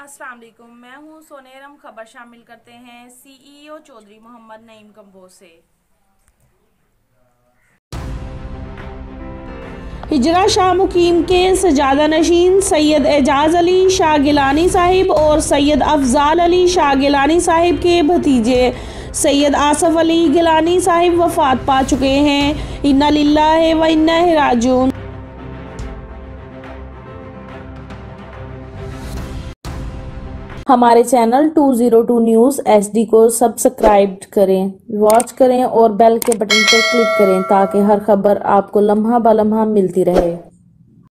अस्सलाम वालेकुम। मैं हूं सोनेर। हम खबर शामिल करते हैं सीईओ चौधरी मोहम्मद नईम कंबोज से। हिजरा शाह मुकीम के सजादा नशीन सैयद एजाज अली शाह गिलानी साहिब और सैयद अफजाल अली शाह गिलानी साहिब के भतीजे सैयद आसफ अली गिलानी साहिब वफात पा चुके हैं। इन्ना लिल्लाहि व इन्ना इलैहि राजिऊन। हमारे चैनल 202 न्यूज़ एचडी को सब्सक्राइब करें, वॉच करें और बेल के बटन पर क्लिक करें ताकि हर खबर आपको लम्हा ब लम्हा मिलती रहे।